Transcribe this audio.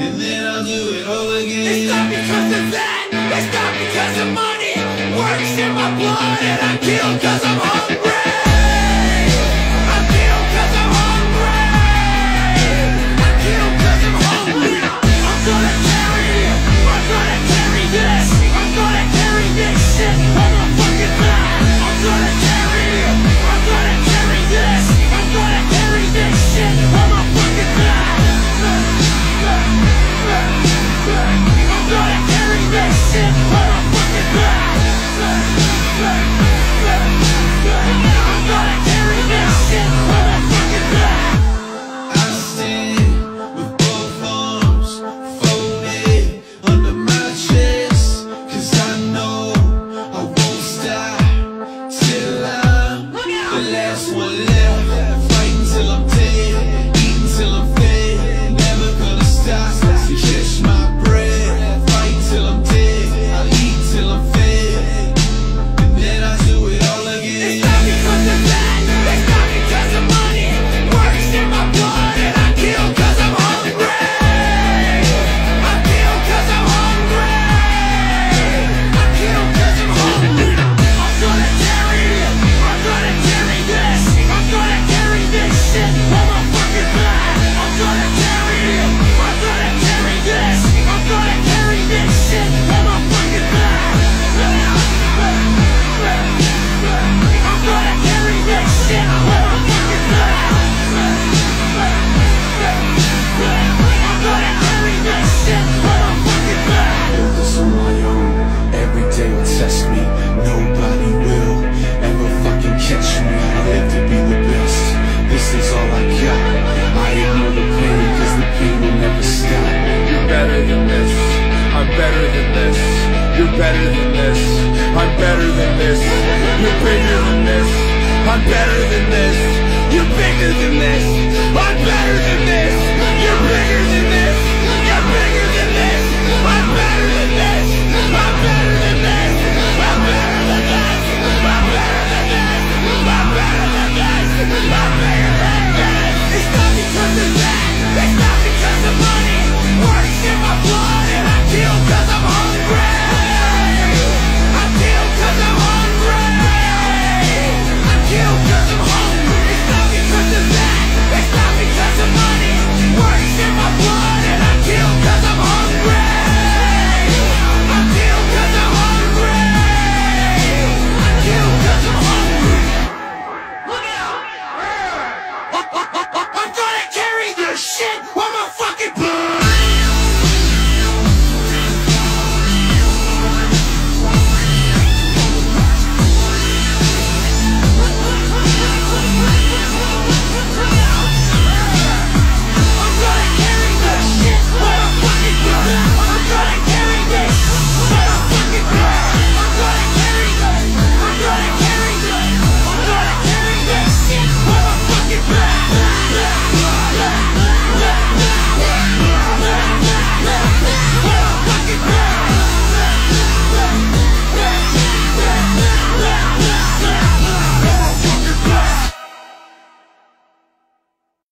and then I'll do it all again. It's not because of that, it's not because of money. Works in my blood and I kill cause I'm hungry. I kill cause I'm hungry. I kill cause I'm hungry. I'm gonna carry this. I'm gonna carry this shit on my fucking back. I'm gonna carry this. I'm gonna carry this shit on my fucking back. I'm gonna carry this shit on my fucking back. I'm gonna carry this shit on my fucking back. I stand with both arms folded under my chest, cause I know I won't stop till I'm the last one left. Fighting till I'm dead, eating till I'm fed, never gonna stop to catch my breath. Fight till I'm dead, I'll eat till I'm fed, and then I do it all again. It's not because of that, it's not because of money. Works in my blood and I kill cause I'm hungry. I kill cause I'm hungry. I kill cause I'm hungry. I'm gonna carry this. I'm gonna carry this shit on my fucking back. I'm gonna carry this. I'm gonna carry this shit on my fucking back. I'm gonna carry this shit on my fucking back. I'm gonna carry this shit on my fucking back. Built this on my own, every day will test me. Nobody will ever fucking catch me. I live to be the best, this is all I got. I ignore the pain, cause the pain will never stop. You're better than this, I'm better than this. You're better than this, I'm better than this. You're bigger than this, I'm better than this. You're bigger than this.